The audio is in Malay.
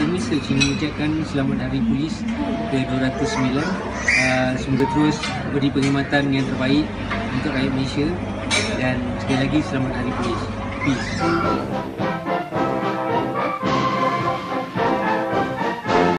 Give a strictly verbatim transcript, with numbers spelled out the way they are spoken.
kami saya ingin mengucapkan selamat Hari Polis ke dua ratus sembilan. Uh, semoga terus beri perkhidmatan yang terbaik untuk rakyat Malaysia, dan sekali lagi selamat Hari Polis. Peace.